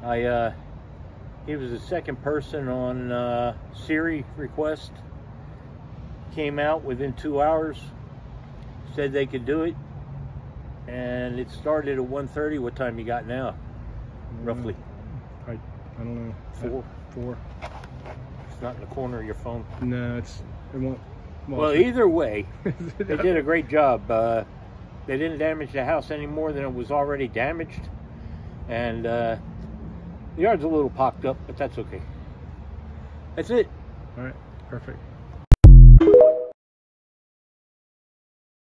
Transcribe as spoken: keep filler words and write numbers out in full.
I, uh, he was the second person on uh, Siri request. Came out within two hours, said they could do it, and it started at one thirty. What time you got now, roughly? I, I don't know. Four? Four. It's not in the corner of your phone. No, it's, it won't. Well, either way, they did a great job. Uh, they didn't damage the house any more than it was already damaged. And uh, the yard's a little pocked up, but that's okay. That's it. All right, perfect.